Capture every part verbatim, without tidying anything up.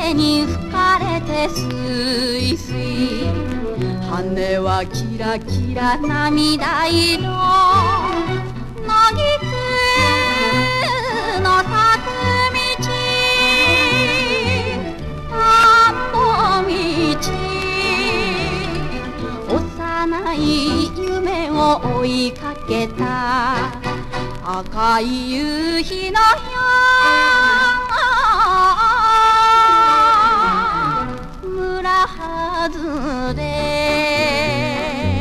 風に吹かれてすいすい羽はキラキラ涙色野菊の咲く道田んぼ道幼い夢を追いかけた赤い夕日のよう村外れ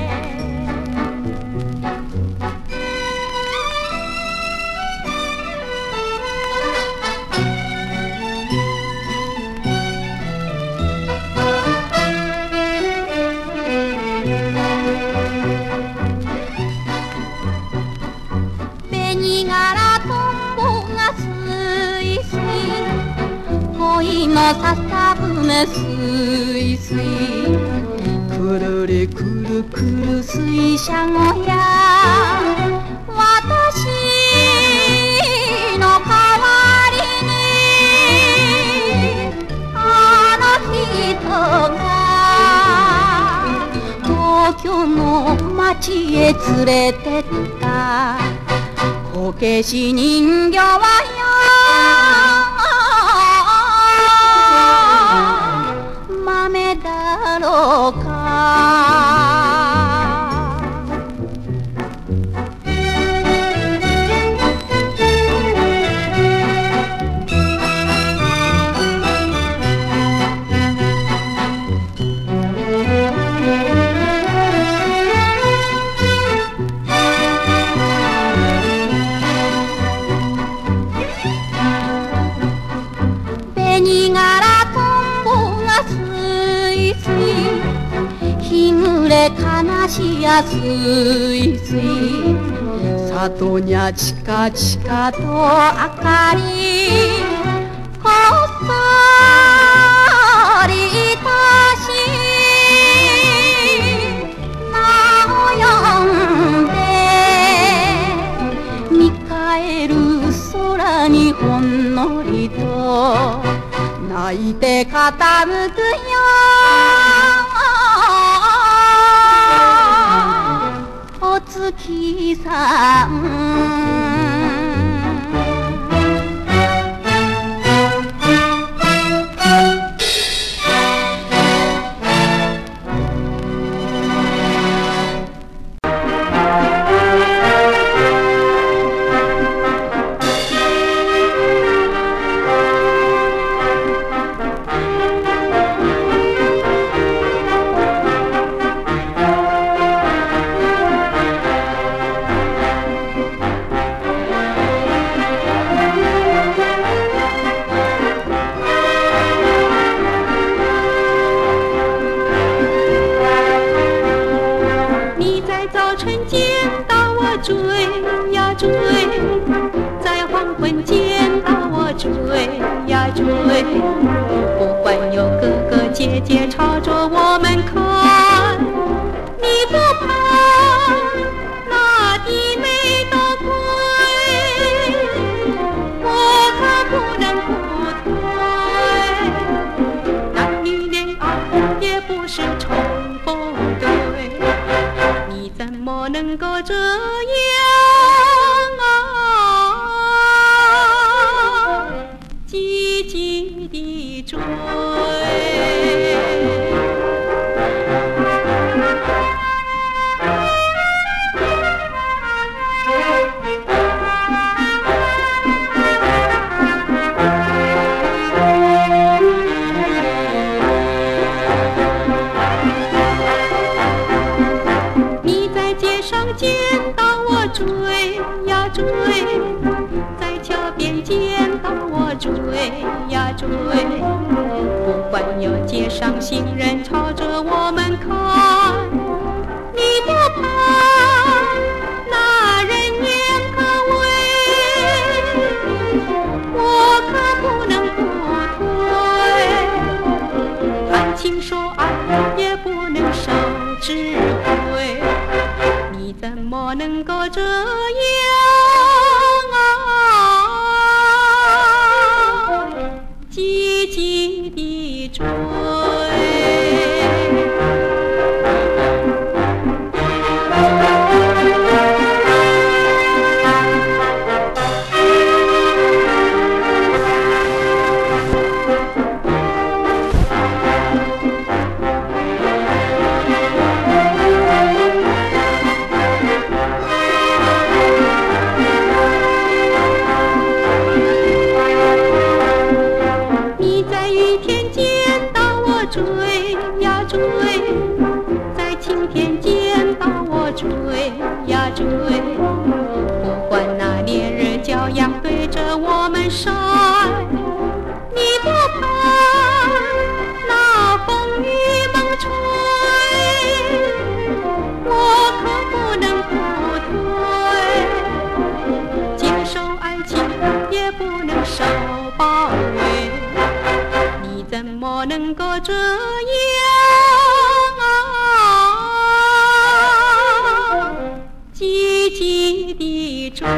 紅殻とんぼがすいすい恋の笹舟すいすいくるりくるくる水車小屋私の代わりにあの人が東京の町へ連れてったこけし人形はよ豆だろうか紅殻とんぼがすいすい日暮れ悲しやすいすい里にゃちかちかと明かりこっそりいたし名を呼んで見返る空にほんのりと泣いて傾くよお月さん追呀追，在黄昏见到我追呀追，不管有哥哥姐姐朝着我们看，你不怕那弟妹都亏，我可不能不退，男女恋爱也不是冲不对，你怎么能够这样积极地追？你在街上见到我追呀追，在桥边见到我追呀追，不管有街上行人朝着我们看，你不怕那人眼可畏，我可不能不退，谈情说爱也不能受指挥，你怎么能够这样积极地我能够这样积极地追。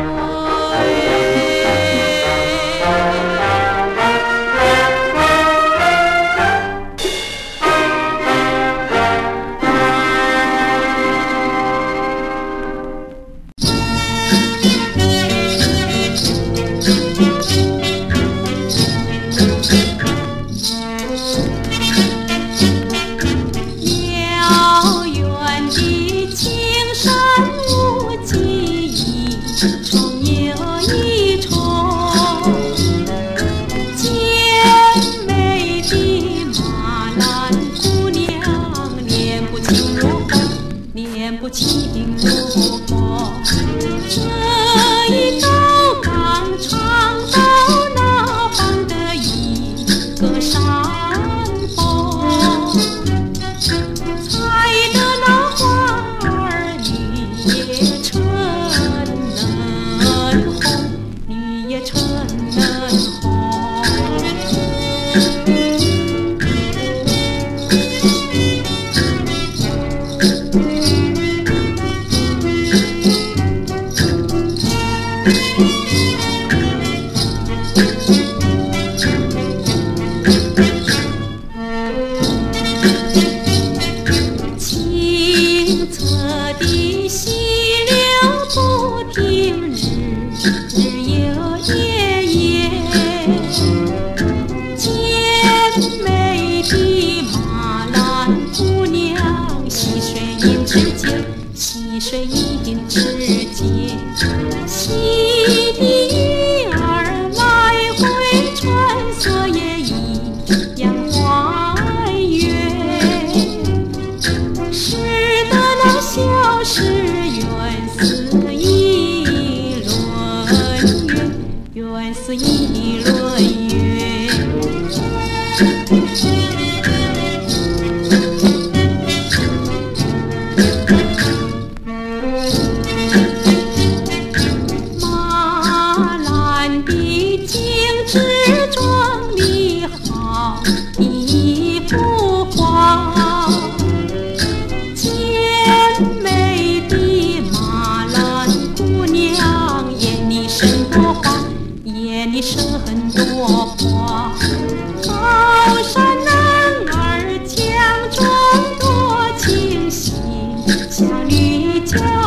像绿洲。